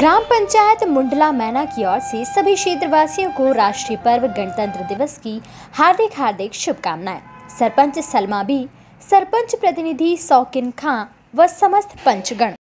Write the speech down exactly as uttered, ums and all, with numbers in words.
ग्राम पंचायत मुंडला मैना की ओर से सभी क्षेत्रवासियों को राष्ट्रीय पर्व गणतंत्र दिवस की हार्दिक हार्दिक शुभकामनाएं। सरपंच सलमा बी, सरपंच प्रतिनिधि शौकीन खां व समस्त पंचगण।